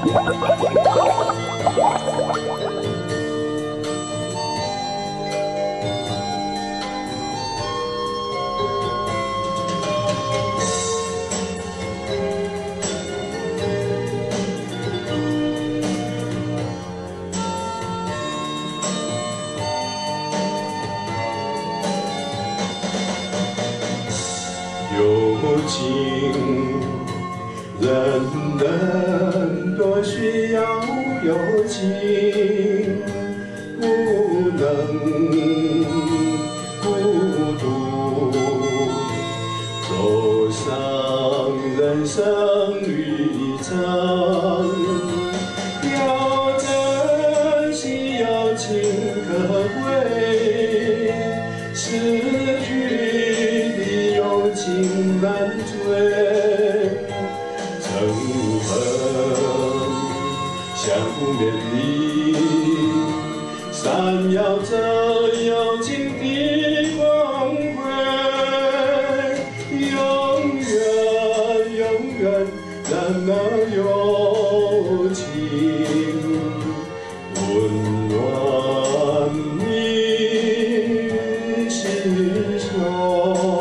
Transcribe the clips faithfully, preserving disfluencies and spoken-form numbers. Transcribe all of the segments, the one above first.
有情人人都需要有情，不能孤独走上人生旅程。要珍惜有情可贵，失去的有情难追。诚恳相互勉励，闪耀着有情的光辉，永远永远让那有情温暖你心胸。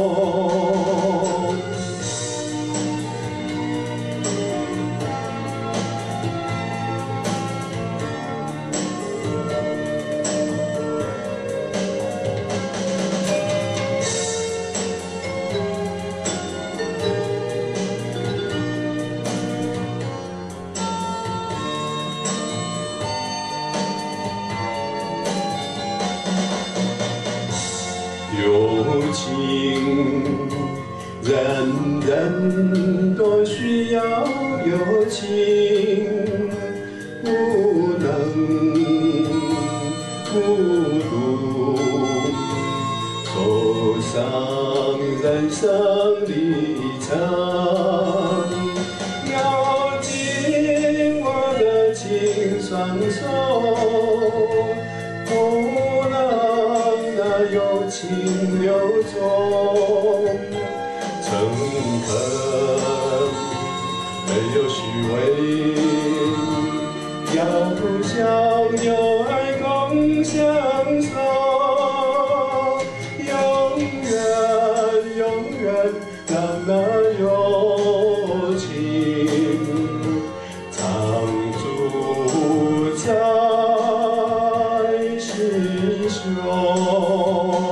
有情人人都需要有情，不能孤独走上人生旅程。要紧我的情双手，不让那有情流踪。诚恳没有虚伪，要互相有爱共相守，永远永远让那有情常驻在心胸。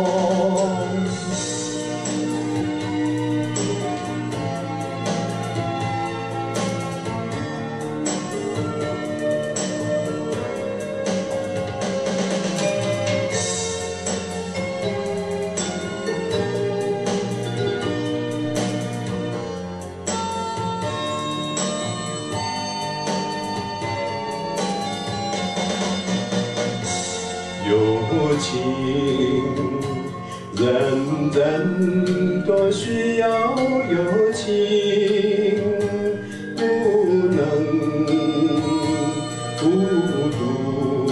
有情人人都需要有情，不能孤独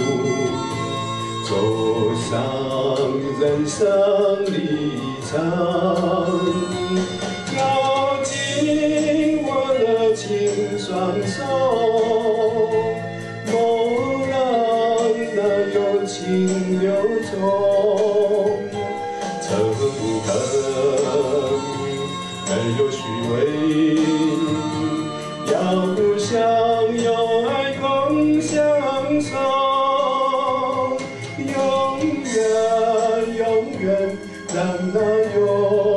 走上人生旅程。要紧我的情双手，莫让那有情流踪。诚恳没有虚伪，要互相有爱共相守，永远永远让那有